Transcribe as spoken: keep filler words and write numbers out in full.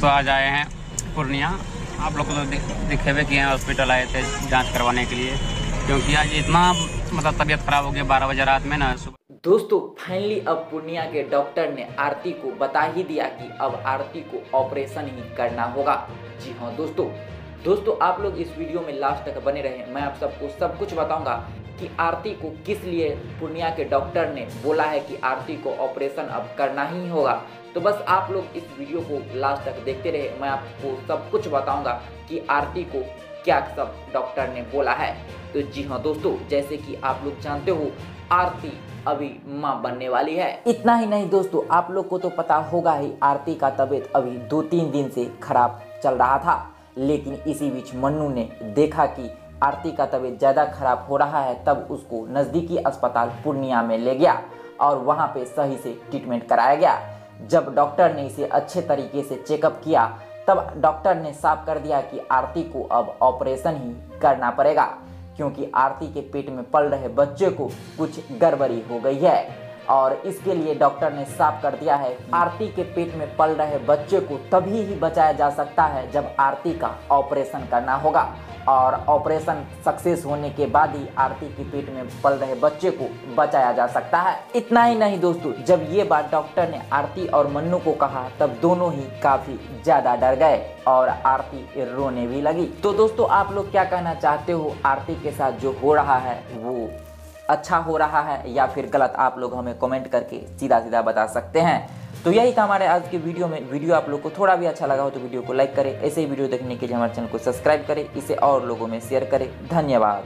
दोस्तों आज आए हैं पूर्णिया। आप लोग को तो दिखे हुए किए हैं, हॉस्पिटल आए थे जांच करवाने के लिए, क्योंकि आज इतना मतलब तबीयत खराब हो गया बारह बजे रात में ना। दोस्तों फाइनली अब पूर्णिया के डॉक्टर ने आरती को बता ही दिया कि अब आरती को ऑपरेशन ही करना होगा। जी हाँ दोस्तों दोस्तों आप लोग इस वीडियो में लास्ट तक बने रहे। मैं आप सबको सब कुछ बताऊंगा कि आरती को किस लिए पूर्णिया के डॉक्टर ने बोला है कि आरती को ऑपरेशन अब करना ही होगा। तो बस आप लोग इस वीडियो को लास्ट तक देखते रहे। मैं आपको सब कुछ बताऊंगा कि आरती को क्या सब डॉक्टर ने बोला है। तो जी हाँ दोस्तों, जैसे कि आप लोग जानते हो आरती अभी माँ बनने वाली है। इतना ही नहीं दोस्तों, आप लोग को तो पता होगा ही आरती का तबीयत अभी दो तीन दिन से खराब चल रहा था, लेकिन इसी बीच मन्नू ने देखा कि आरती का तबीयत ज़्यादा खराब हो रहा है, तब उसको नज़दीकी अस्पताल पूर्णिया में ले गया और वहाँ पे सही से ट्रीटमेंट कराया गया। जब डॉक्टर ने इसे अच्छे तरीके से चेकअप किया तब डॉक्टर ने साफ कर दिया कि आरती को अब ऑपरेशन ही करना पड़ेगा, क्योंकि आरती के पेट में पल रहे बच्चे को कुछ गड़बड़ी हो गई है। और इसके लिए डॉक्टर ने साफ कर दिया है कि आरती के पेट में पल रहे बच्चे को तभी ही बचाया जा सकता है जब आरती का ऑपरेशन करना होगा, और ऑपरेशन सक्सेस होने के बाद ही आरती के पेट में पल रहे बच्चे को बचाया जा सकता है। इतना ही नहीं दोस्तों, जब ये बात डॉक्टर ने आरती और मन्नू को कहा तब दोनों ही काफ़ी ज़्यादा डर गए और आरती रोने भी लगी। तो दोस्तों आप लोग क्या कहना चाहते हो, आरती के साथ जो हो रहा है वो अच्छा हो रहा है या फिर गलत? आप लोग हमें कमेंट करके सीधा सीधा बता सकते हैं। तो यही था हमारे आज के वीडियो में। वीडियो आप लोग को थोड़ा भी अच्छा लगा हो तो वीडियो को लाइक करें। ऐसे ही वीडियो देखने के लिए हमारे चैनल को सब्सक्राइब करें, इसे और लोगों में शेयर करें। धन्यवाद।